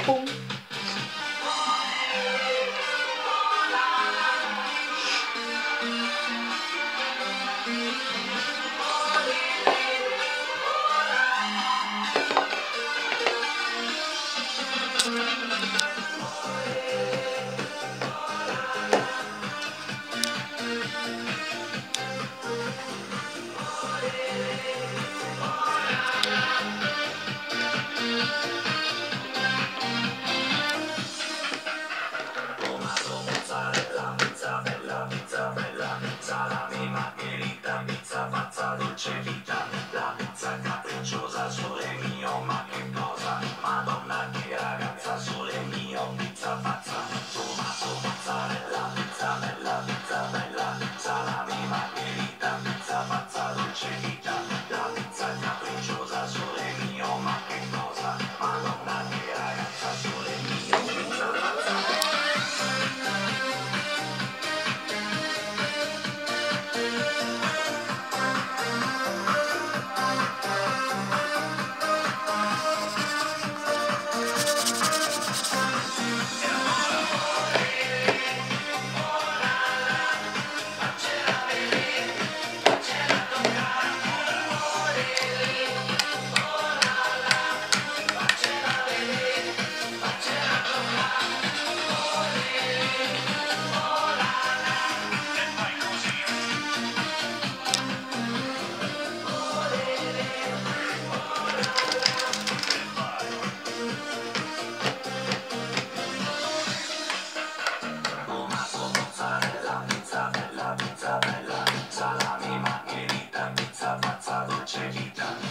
Pum. Salami, margherita, pizza, pazza, dolce vita, la pizza capricciosa, sole mio, ma che cosa? Madonna che ragazza, sole mio, pizza pazza, tomato, mozzarella, pizza bella, salami, margherita, pizza, pazza, dolce vita, la pizza capricciosa, sole mio, ma che cosa? Madonna che ragazza, sole mio, pizza pazza. Salami, margherita, pizza, pazza, dolce vita.